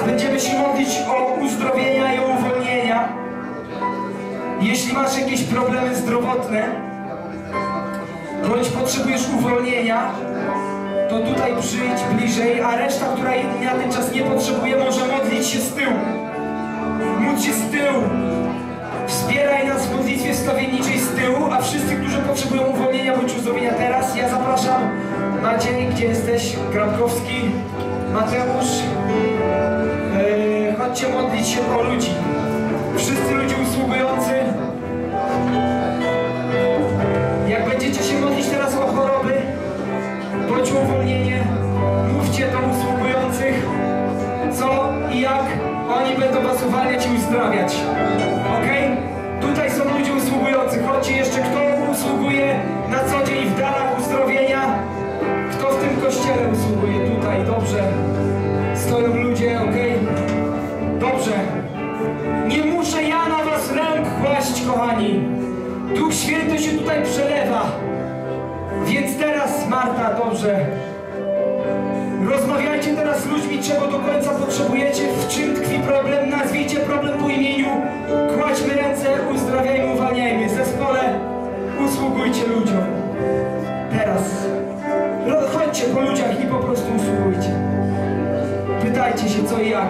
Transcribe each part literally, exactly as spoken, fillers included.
będziemy się modlić o uzdrowienia i o uwolnienia. Jeśli masz jakieś problemy zdrowotne, bądź potrzebujesz uwolnienia, to tutaj przyjdź bliżej, a reszta, która na ten czas nie potrzebuje, może modlić się z tyłu. Módl się z tyłu. Wspieraj nas w modlitwie wstawienniczej z tyłu, a wszyscy, którzy potrzebują uwolnienia bądź uzdrowienia teraz, ja zapraszam. Maciej, gdzie jesteś? Grabkowski, Mateusz. Yy, chodźcie modlić się o ludzi. Wszyscy ludzie usługujący. Jak będziecie się modlić teraz o choroby bądź o uwolnienie, mówcie do usługujących, co i jak oni będą was uwalniać i uzdrawiać. Ok? Tutaj są ludzie usługujący. Chodźcie jeszcze, kto usługuje na co dzień w darach uzdrowienia. Kto w tym kościele usługuje? Tutaj, dobrze. Stoją ludzie, ok? Dobrze. Nie muszę ja na was rąk kłaść, kochani. Duch Święty się tutaj przelewa. Więc teraz, Marta, dobrze. Rozmawiajcie teraz z ludźmi, czego do końca potrzebujecie, w czym tkwi problem, nazwijcie problem po imieniu, kładźmy ręce, uzdrawiajmy, uwalniajmy. Zespole, usługujcie ludziom. Teraz. Chodźcie po ludziach i po prostu usługujcie. Pytajcie się co i jak.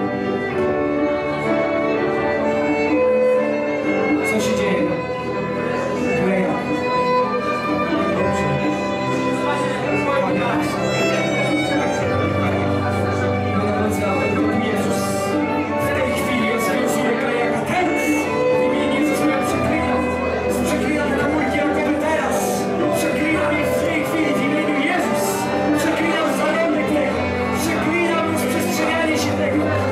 Co się dzieje? Kleja. Przeklinam zarobek tego, przeklinam rozprzestrzenianie się tego.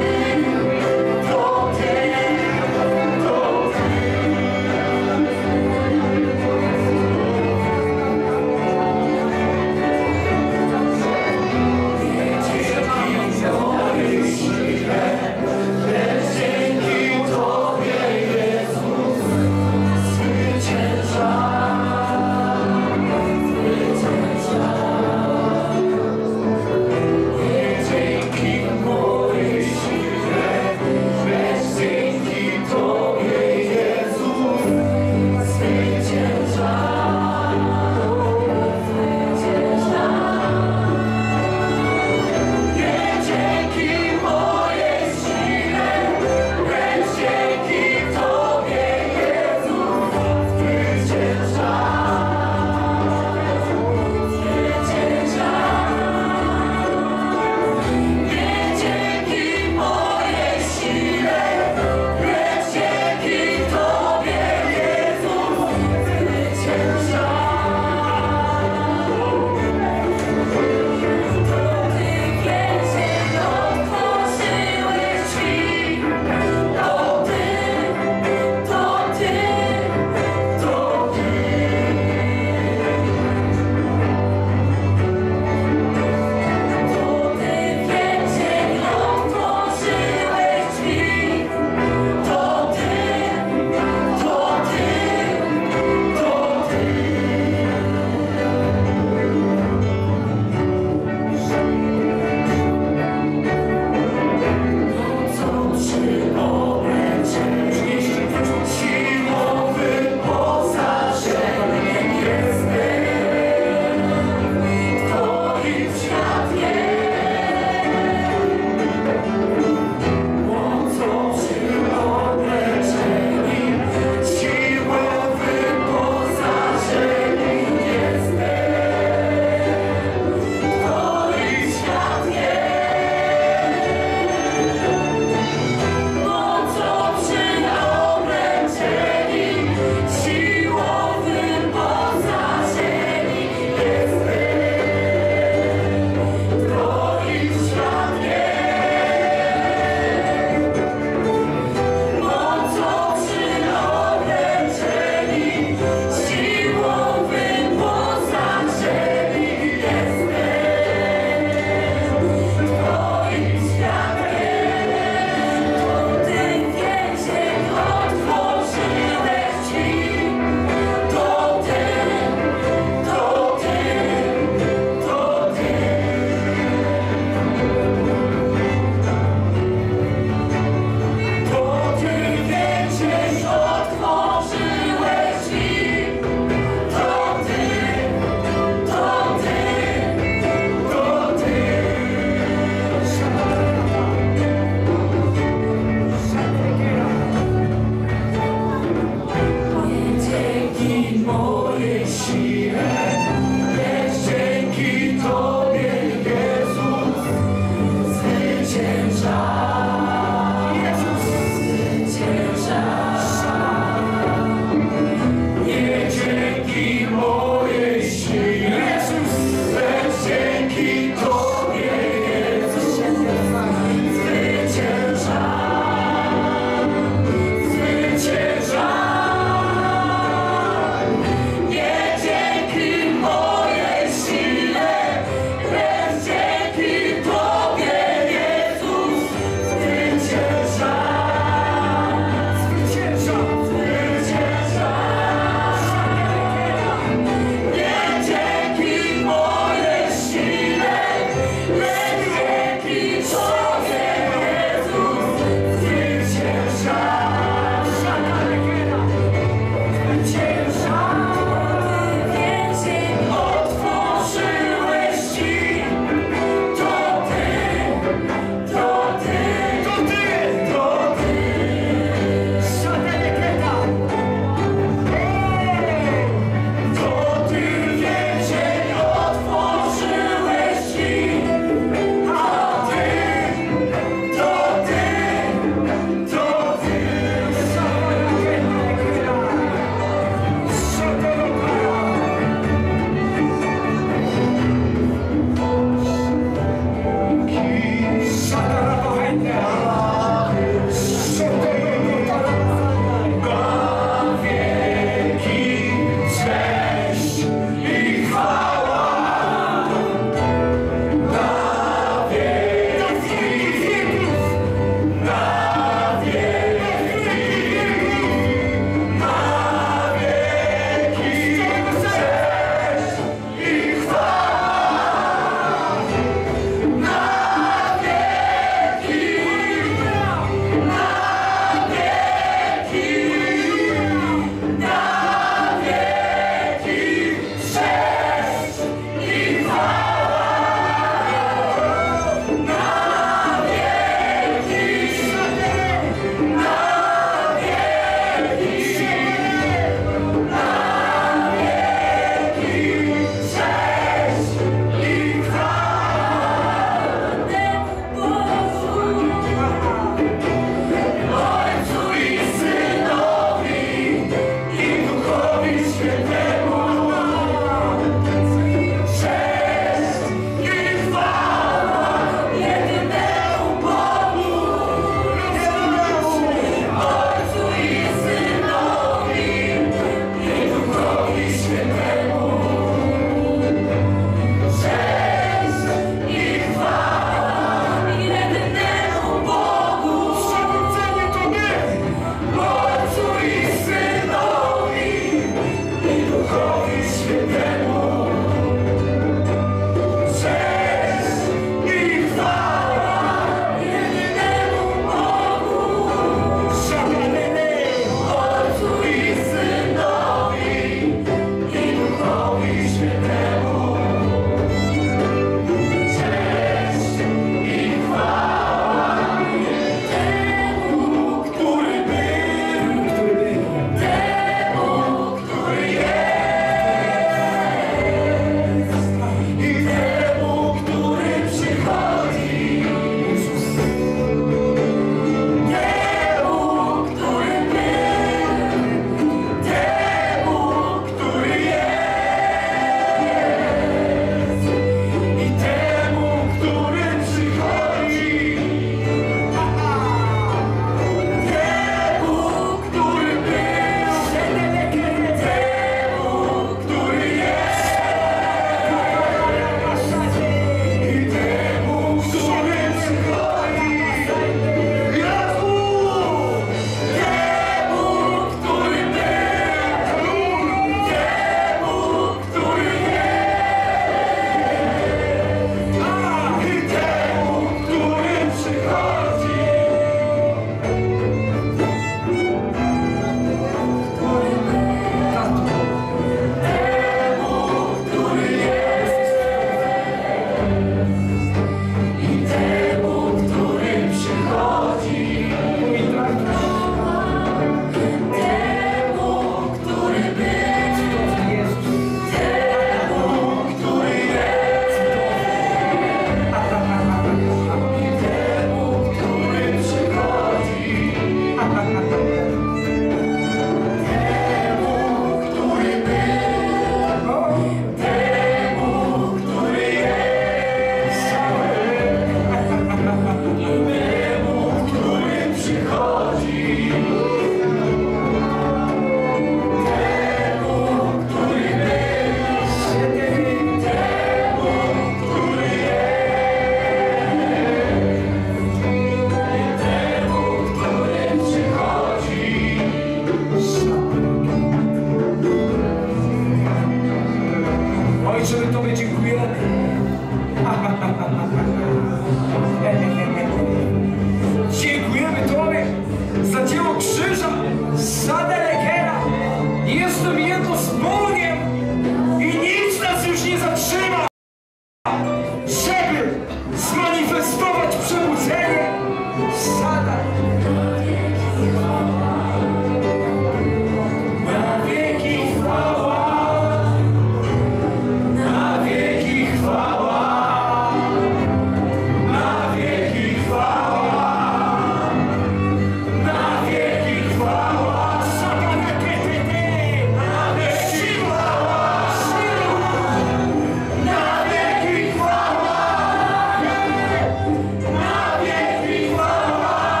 Chwała!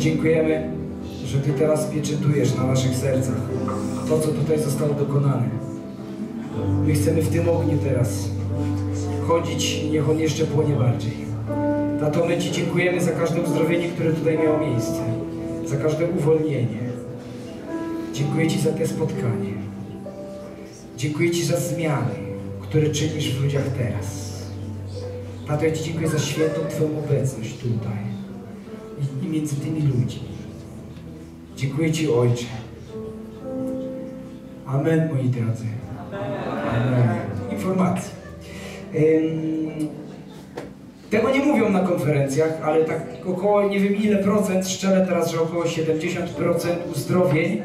dziękujemy, że Ty teraz pieczętujesz na naszych sercach to, co tutaj zostało dokonane. My chcemy w tym ogniu teraz chodzić i niech on jeszcze płonie bardziej. Tato, my Ci dziękujemy za każde uzdrowienie, które tutaj miało miejsce, za każde uwolnienie. Dziękuję Ci za te spotkanie. Dziękuję Ci za zmiany, które czynisz w ludziach teraz. Tato, ja Ci dziękuję za świętą Twoją obecność tutaj i, i między tymi ludźmi. Dziękuję Ci, Ojcze. Amen, moi drodzy. Amen. Informacje. Ym, tego nie mówią na konferencjach, ale tak około, nie wiem ile procent, szczerze teraz, że około siedemdziesiąt procent uzdrowień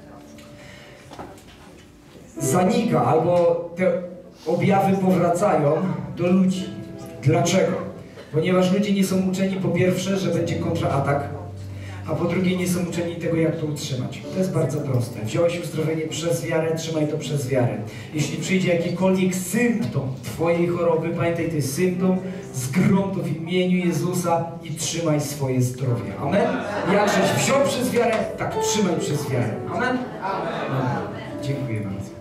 zanika, albo te objawy powracają do ludzi. Dlaczego? Ponieważ ludzie nie są uczeni po pierwsze, że będzie kontraatak, a po drugie nie są uczeni tego, jak to utrzymać. To jest bardzo proste. Wziąłeś uzdrowienie przez wiarę, trzymaj to przez wiarę. Jeśli przyjdzie jakikolwiek symptom Twojej choroby, pamiętaj, to jest symptom, zgrom to w imieniu Jezusa i trzymaj swoje zdrowie. Amen? Jak żeś wziął przez wiarę, tak trzymaj przez wiarę. Amen? Amen. Dziękuję bardzo.